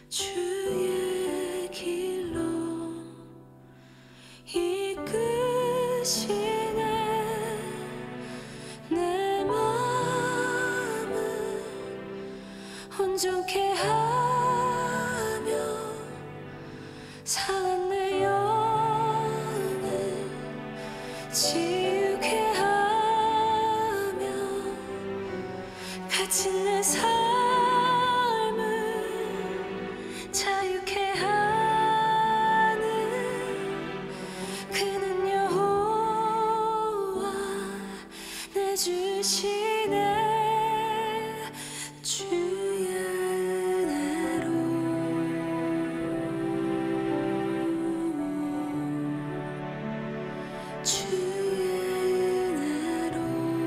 주의 길로 이끄시네. 내 마음을 온전케 하며 상한 내 영을 지우게 하며 갇힌 내 삶을 자유케 하는 그는 여호와 내 주시네. 주의 은혜로 주의 은혜로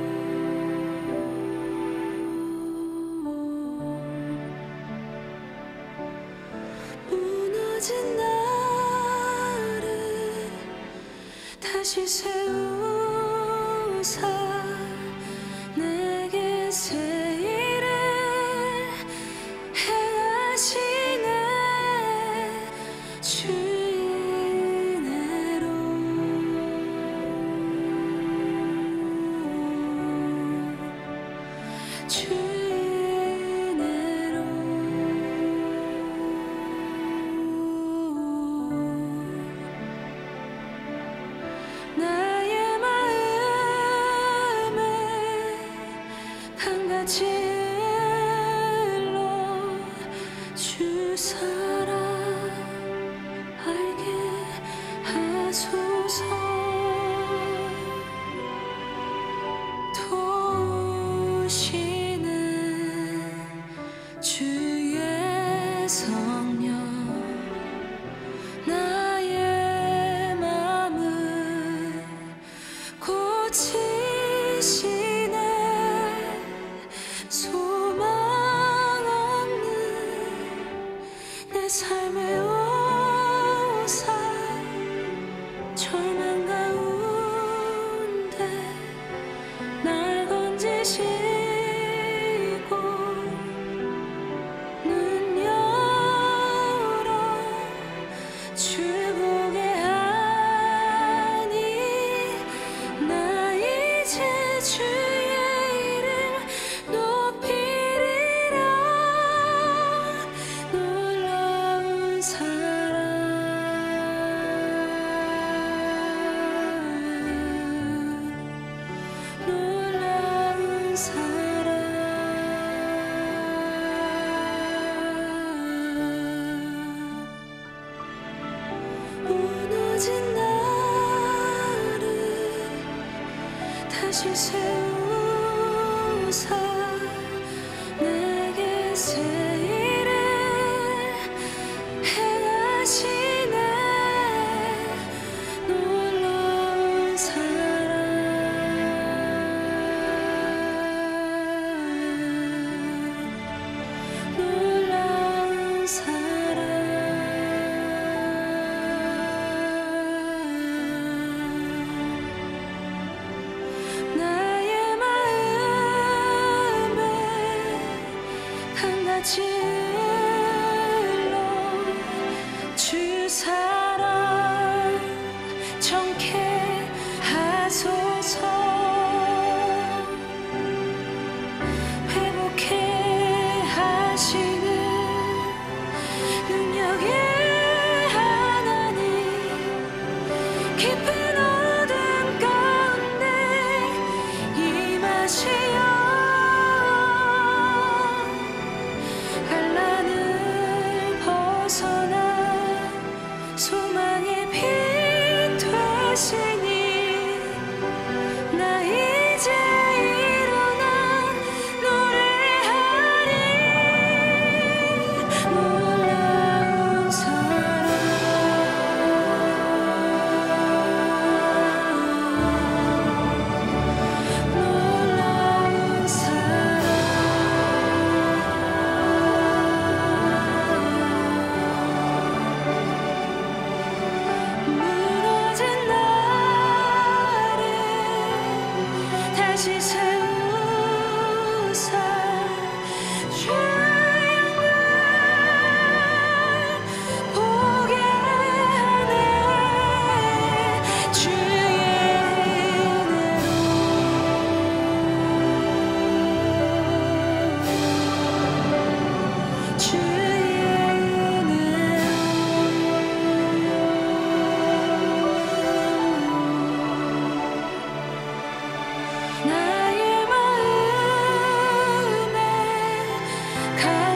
무너진 나를 다시 세우사 내게 새 일을 행하시네. 주의 은혜로 주의 은혜로 나의 마음에 강같이 흘러 주 사랑 알게 하소서. 도우시는 주의 성령 나의 맘을 고치시네. 소망 없는 내 삶의 오사 절망 가운데 날 건지시고 눈 열어 주 보게 하니 나 이제 주의 이름 높이리라. 놀라운 사랑 놀라운 사랑 무너진 나를 다시 세우사 내게 새 일을 행하시네. 놀라운 사랑 놀라운 사랑 나의 마음에 강같이 흘러 주 사랑 정케 하소서. 회복해 하시는 능력의 하나님 깊은 어둠 가운데 임하시어 가